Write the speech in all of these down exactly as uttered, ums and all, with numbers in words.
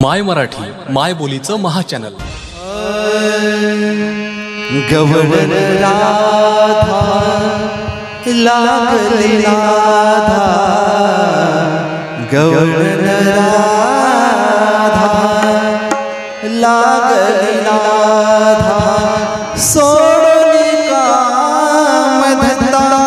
My Marathi माय बोलीचं महाचॅनल। गवळण राधा लागली राधा, गवळण राधा लागली राधा, सोडून काम धंदा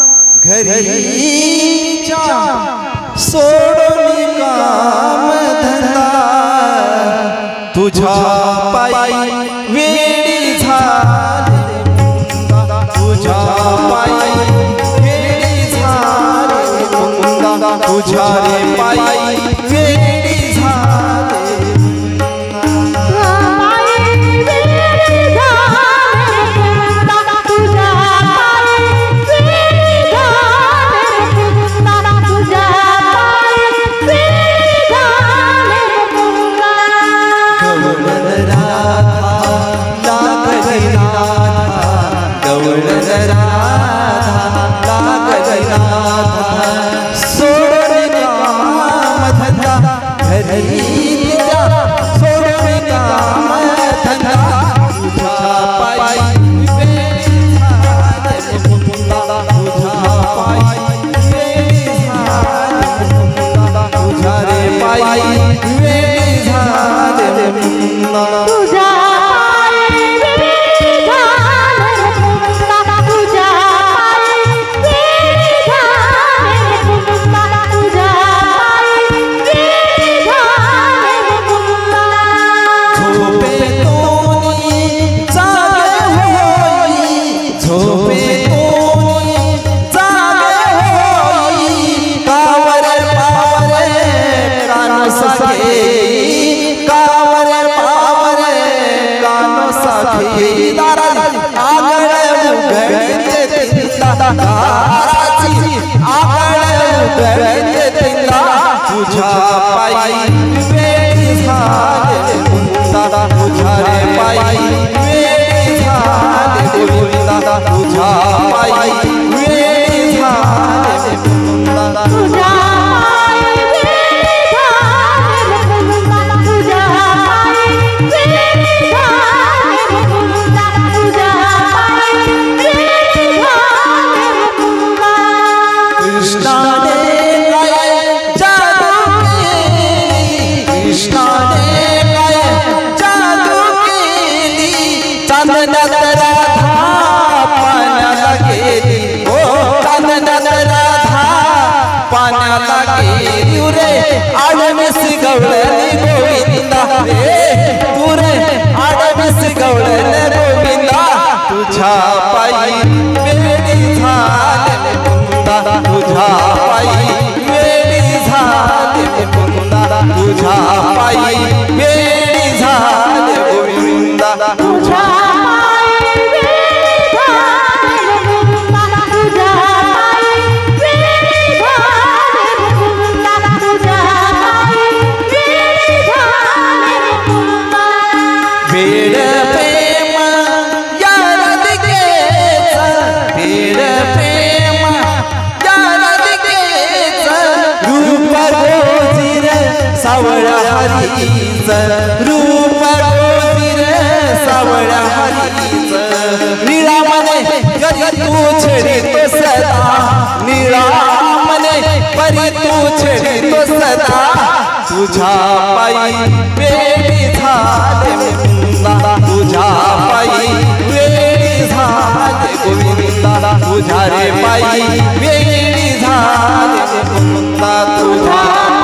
घरीच्या, सोडून काम धंदा तुझ्या पायी वेडी झाले, तुझ्या पायी वेडी झाले, तुझ्या रे पायी वेडी झाले, तुझ्या पायी वेडी झाले मुंदा, तुझ्या रे पायी वेडी झाले गोविंदा, तुझ्या पायी वेडी झाले मुंदा, तुझ्या आडवीस गवळणी गोविंदा रे, तू रे आडवीस गवळण गोविंदा, तुझ्या पायी वेडी झाले मुंदा, तुझ्या पायी वेडी झाले मुंदा, तुझ्या पायी वेडी झाले गोविंदा, तुझ्या वेड प्रेम यार दिकेच, वेड प्रेम यार दिकेच, रूप रोजीर सावळ हरीच, रूप रोजीर सावळ हरीच, निळा मने परी तू छेडितो सदा, निळा मने परी तू छेडितो सदा, तुझ्या पायी वेडी झाले मुंदा, तुझ्या पायी वेडी झाले गोविंदा, तुझ्या रे पायी वेडी झाले मुंदा, तुझ्या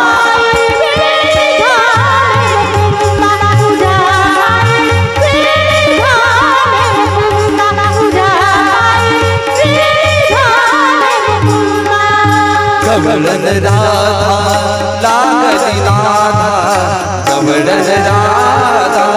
गवळण राधा लागली राधा, गवळण राधा